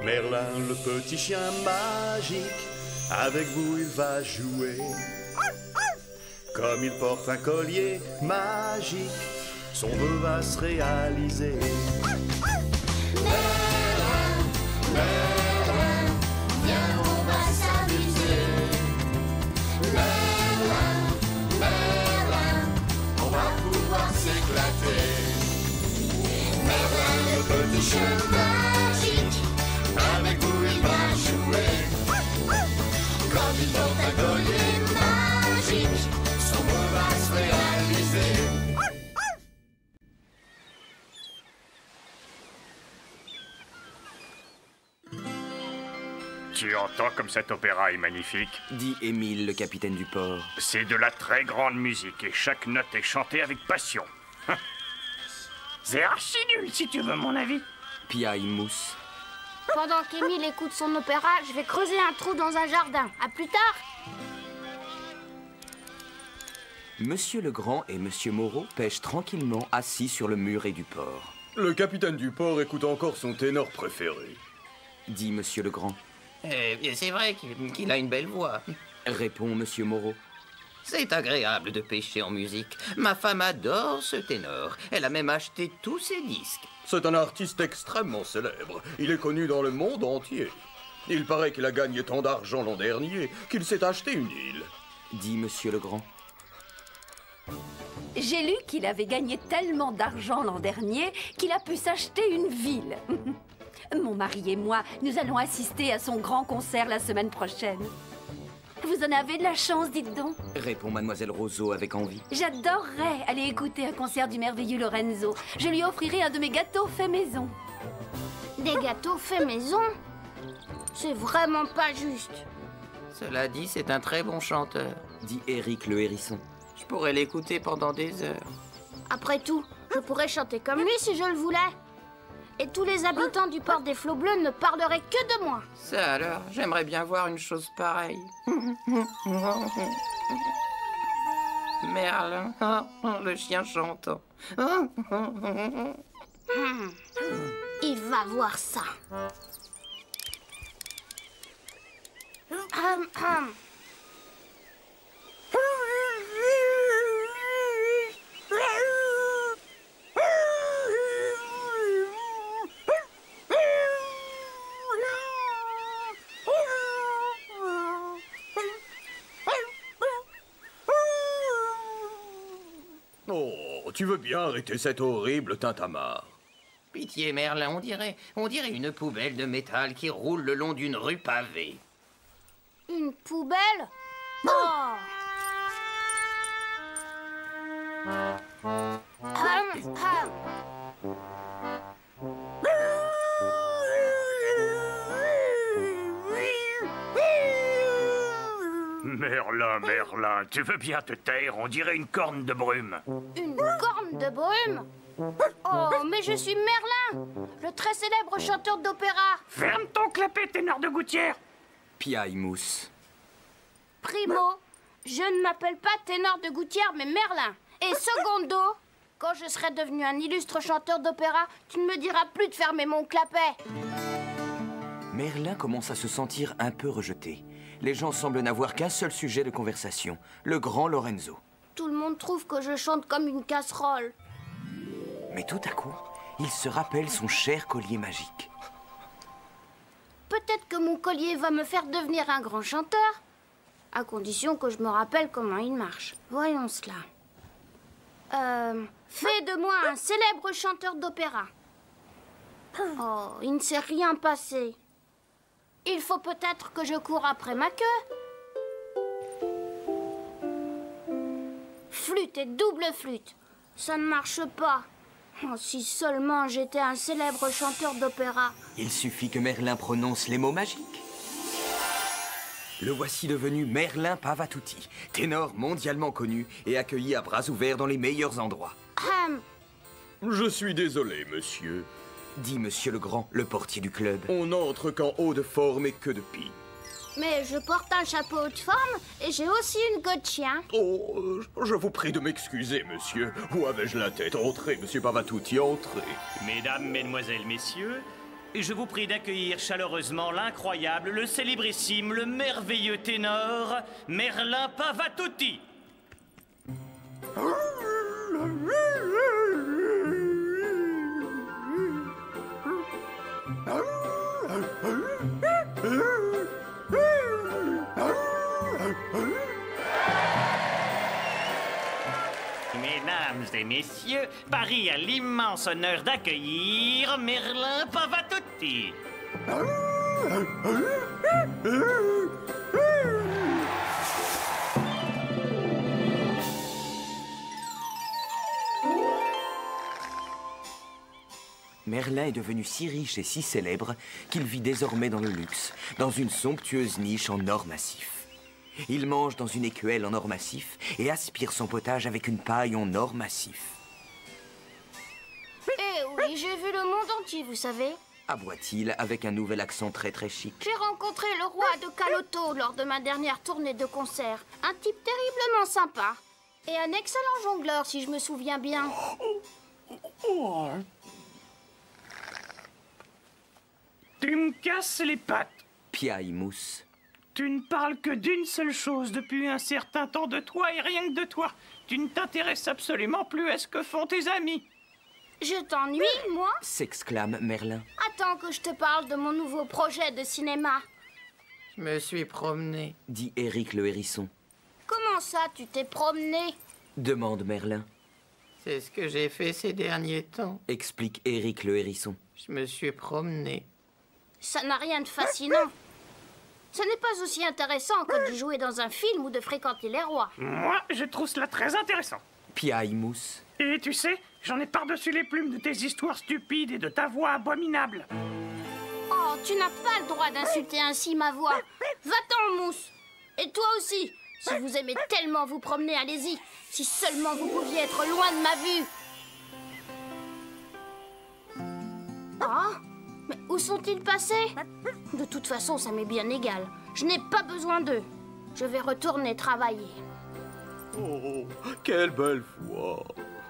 Merlin, le petit chien magique, avec vous il va jouer. Comme il porte un collier magique, son vœu va se réaliser. Merlin, Merlin, viens, on va s'amuser. Merlin, Merlin, on va pouvoir s'éclater. Merlin, le petit chien magique, avec vous il va jouer. Comme il porte un collier magique, son vœu va se réaliser. Tu entends comme cet opéra est magnifique? Dit Émile, le capitaine du port. C'est de la très grande musique et chaque note est chantée avec passion. C'est archi nul si tu veux mon avis. Piaille Mousse. Pendant qu'Émile écoute son opéra, je vais creuser un trou dans un jardin. À plus tard. Monsieur Legrand et Monsieur Moreau pêchent tranquillement assis sur le muret du port. Le capitaine du port écoute encore son ténor préféré. Dit Monsieur Legrand. C'est vrai qu'il a une belle voix. Répond Monsieur Moreau. C'est agréable de pêcher en musique. Ma femme adore ce ténor. Elle a même acheté tous ses disques. C'est un artiste extrêmement célèbre. Il est connu dans le monde entier. Il paraît qu'il a gagné tant d'argent l'an dernier qu'il s'est acheté une île. Dit Monsieur Legrand. J'ai lu qu'il avait gagné tellement d'argent l'an dernier qu'il a pu s'acheter une ville. Mon mari et moi, nous allons assister à son grand concert la semaine prochaine. Vous en avez de la chance, dites donc. Répond Mademoiselle Roseau avec envie. J'adorerais aller écouter un concert du merveilleux Lorenzo. Je lui offrirai un de mes gâteaux faits maison. Des gâteaux faits maison? C'est vraiment pas juste. Cela dit, c'est un très bon chanteur. Dit Éric le hérisson. Je pourrais l'écouter pendant des heures. Après tout, je pourrais chanter comme lui si je le voulais. Et tous les habitants du port des Flots Bleus ne parleraient que de moi. Ça alors, j'aimerais bien voir une chose pareille. Merlin, le chien chantant. Il va voir ça. Oh, tu veux bien arrêter cet horrible tintamarre? Pitié, Merlin, on dirait une poubelle de métal qui roule le long d'une rue pavée. Une poubelle? Oh! Merlin, Merlin, tu veux bien te taire? On dirait une corne de brume. Une corne de brume? Oh, mais je suis Merlin, le très célèbre chanteur d'opéra. Ferme ton clapet, ténor de gouttière. Piaille Mousse. Primo, je ne m'appelle pas ténor de gouttière, mais Merlin. Et secondo, quand je serai devenu un illustre chanteur d'opéra, tu ne me diras plus de fermer mon clapet. Merlin commence à se sentir un peu rejeté. Les gens semblent n'avoir qu'un seul sujet de conversation, le grand Lorenzo. Tout le monde trouve que je chante comme une casserole. Mais tout à coup, il se rappelle son cher collier magique. Peut-être que mon collier va me faire devenir un grand chanteur, à condition que je me rappelle comment il marche. Voyons cela. Fais de moi un célèbre chanteur d'opéra. Oh, il ne s'est rien passé. Il faut peut-être que je cours après ma queue. Flûte et double flûte. Ça ne marche pas. Oh, si seulement j'étais un célèbre chanteur d'opéra. Il suffit que Merlin prononce les mots magiques. Le voici devenu Merlin Pavatuti, ténor mondialement connu et accueilli à bras ouverts dans les meilleurs endroits. Je suis désolé, monsieur. Dit Monsieur Legrand, le portier du club. On n'entre qu'en haut de forme et que de pie. Mais je porte un chapeau haute forme et j'ai aussi une queue de chien. Oh, je vous prie de m'excuser, monsieur. Où avais-je la tête? Entrez, monsieur Pavatuti, entrez. Mesdames, mesdemoiselles, messieurs, Je vous prie d'accueillir chaleureusement l'incroyable, le célébrissime, le merveilleux ténor, Merlin Pavatuti. Mesdames et messieurs, Paris a l'immense honneur d'accueillir Merlin Pavatuti. Merlin est devenu si riche et si célèbre qu'il vit désormais dans le luxe, dans une somptueuse niche en or massif. Il mange dans une écuelle en or massif et aspire son potage avec une paille en or massif. Eh oui, j'ai vu le monde entier, vous savez. Aboie-t-il avec un nouvel accent très chic. J'ai rencontré le roi de Caloto lors de ma dernière tournée de concert. Un type terriblement sympa. Et un excellent jongleur, si je me souviens bien. Tu me casses les pattes. Piaille Mousse. Tu ne parles que d'une seule chose depuis un certain temps, de toi et rien que de toi. Tu ne t'intéresses absolument plus à ce que font tes amis. Je t'ennuie, moi? S'exclame Merlin. Attends que je te parle de mon nouveau projet de cinéma. Je me suis promené. Dit Éric le hérisson. Comment ça, tu t'es promené? Demande Merlin. C'est ce que j'ai fait ces derniers temps. Explique Éric le hérisson. Je me suis promené. Ça n'a rien de fascinant. Ce n'est pas aussi intéressant que de jouer dans un film ou de fréquenter les rois. Moi, je trouve cela très intéressant. Piaille Mousse. Et tu sais, j'en ai par-dessus les plumes de tes histoires stupides et de ta voix abominable. Oh, tu n'as pas le droit d'insulter ainsi ma voix. Va-t'en, Mousse. Et toi aussi. Si vous aimez tellement vous promener, allez-y. Si seulement vous pouviez être loin de ma vue. Ah, mais où sont-ils passés? De toute façon, ça m'est bien égal. Je n'ai pas besoin d'eux. Je vais retourner travailler. Oh, quelle belle voix.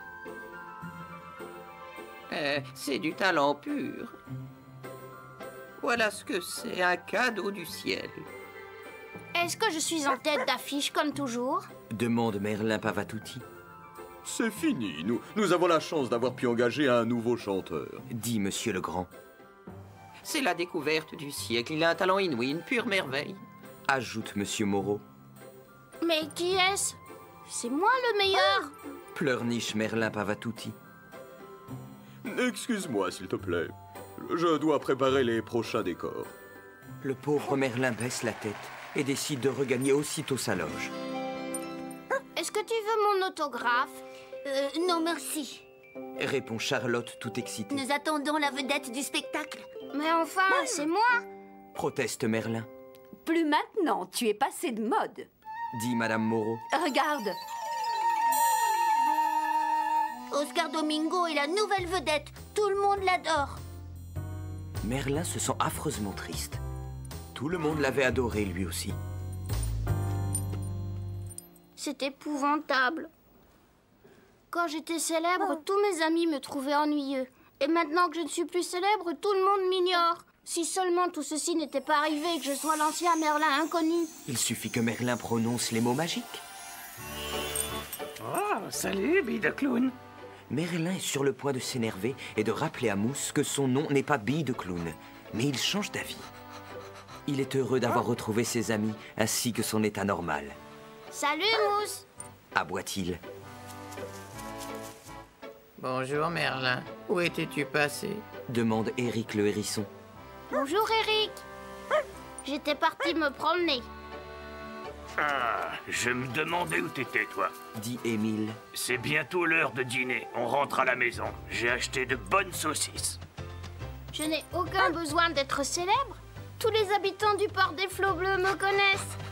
C'est du talent pur. Voilà ce que c'est, un cadeau du ciel. Est-ce que je suis en tête d'affiche comme toujours? Demande Merlin Pavatuti. C'est fini. Nous avons la chance d'avoir pu engager un nouveau chanteur. Dit Monsieur le Grand. C'est la découverte du siècle. Il a un talent inouï, une pure merveille. Ajoute Monsieur Moreau. Mais qui est-ce? C'est moi le meilleur. Pleurniche Merlin Pavatuti. Excuse-moi, s'il te plaît. Je dois préparer les prochains décors. Le pauvre Merlin baisse la tête et décide de regagner aussitôt sa loge. Est-ce que tu veux mon autographe? Non, merci. Répond Charlotte tout excitée. Nous attendons la vedette du spectacle. Mais enfin, c'est moi. Proteste Merlin. Plus maintenant, tu es passé de mode. Dit Madame Moreau. Regarde. Oscar Domingo est la nouvelle vedette. Tout le monde l'adore. Merlin se sent affreusement triste. Tout le monde l'avait adoré lui aussi. C'est épouvantable. Quand j'étais célèbre, tous mes amis me trouvaient ennuyeux. Et maintenant que je ne suis plus célèbre, tout le monde m'ignore. Si seulement tout ceci n'était pas arrivé et que je sois l'ancien Merlin inconnu. Il suffit que Merlin prononce les mots magiques. Oh, salut, bille de clown. Merlin est sur le point de s'énerver et de rappeler à Mousse que son nom n'est pas Bille de Clown. Mais il change d'avis. Il est heureux d'avoir retrouvé ses amis ainsi que son état normal. Salut, Mousse. Aboie-t-il. Bonjour Merlin. Où étais-tu passé? Demande Éric le hérisson. Bonjour, Eric. J'étais parti me promener. Ah, je me demandais où t'étais, toi. Dit Émile. C'est bientôt l'heure de dîner. On rentre à la maison. J'ai acheté de bonnes saucisses. Je n'ai aucun besoin d'être célèbre. Tous les habitants du port des Flots Bleus me connaissent.